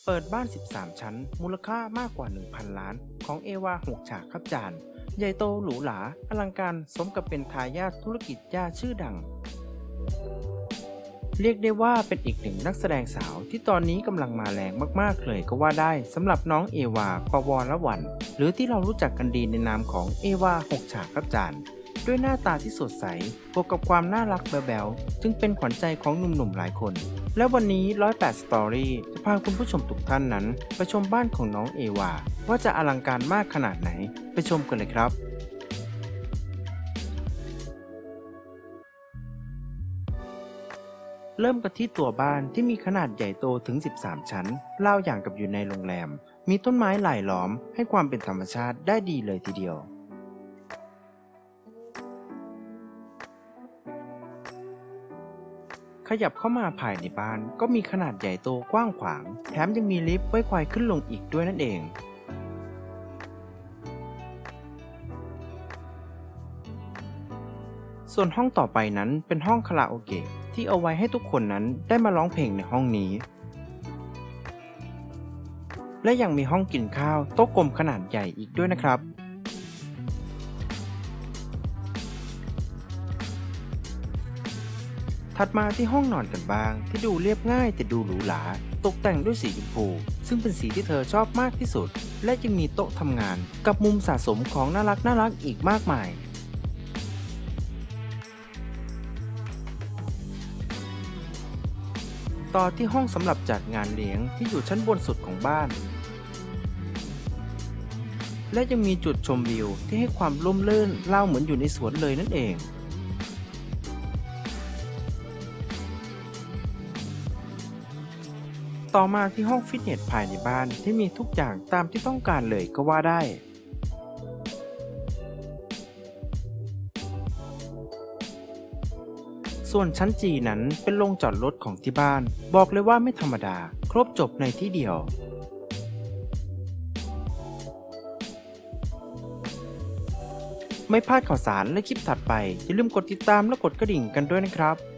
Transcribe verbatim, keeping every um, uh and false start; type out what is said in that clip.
เปิดบ้านสิบสามชั้นมูลค่ามากกว่า หนึ่งพัน ล้านของเอวาหกฉากครับจานใหญ่โตหรูหราอลังการสมกับเป็นทายาทธุรกิจยาชื่อดังเรียกได้ว่าเป็นอีกหนึ่งนักแสดงสาวที่ตอนนี้กำลังมาแรงมากๆเลยก็ว่าได้สำหรับน้องเอวาปวรวรรณหรือที่เรารู้จักกันดีในนามของเอวาหกฉากครับจานด้วยหน้าตาที่สดใสบวกกับความน่ารักแบ๊วๆจึงเป็นขวัญใจของหนุ่มๆหลายคนและวันนี้หนึ่งร้อยแปดสตอรี่จะพาคุณผู้ชมทุกท่านนั้นไปชมบ้านของน้องเอวาว่าจะอลังการมากขนาดไหนไปชมกันเลยครับเริ่มกันที่ตัวบ้านที่มีขนาดใหญ่โตถึงสิบสามชั้นราวอย่างกับอยู่ในโรงแรมมีต้นไม้หลายล้อมให้ความเป็นธรรมชาติได้ดีเลยทีเดียวขยับเข้ามาภายในบ้านก็มีขนาดใหญ่โตกว้างขวางแถมยังมีลิฟต์ไว้คอยขึ้นลงอีกด้วยนั่นเองส่วนห้องต่อไปนั้นเป็นห้องคาราโอเกะที่เอาไว้ให้ทุกคนนั้นได้มาร้องเพลงในห้องนี้และยังมีห้องกินข้าวโต๊ะกลมขนาดใหญ่อีกด้วยนะครับถัดมาที่ห้องนอนกันบ้างที่ดูเรียบง่ายแต่ดูหรูหราตกแต่งด้วยสีชมพูซึ่งเป็นสีที่เธอชอบมากที่สุดและยังมีโต๊ะทำงานกับมุมสะสมของน่ารักน่ารักอีกมากมายต่อที่ห้องสำหรับจัดงานเลี้ยงที่อยู่ชั้นบนสุดของบ้านและยังมีจุดชมวิวที่ให้ความร่มรื่นราวเหมือนอยู่ในสวนเลยนั่นเองต่อมาที่ห้องฟิตเนสภายในบ้านที่มีทุกอย่างตามที่ต้องการเลยก็ว่าได้ส่วนชั้นจีนั้นเป็นโรงจอดรถของที่บ้านบอกเลยว่าไม่ธรรมดาครบจบในที่เดียวไม่พลาดข่าวสารและคลิปถัดไปอย่าลืมกดติดตามและกดกระดิ่งกันด้วยนะครับ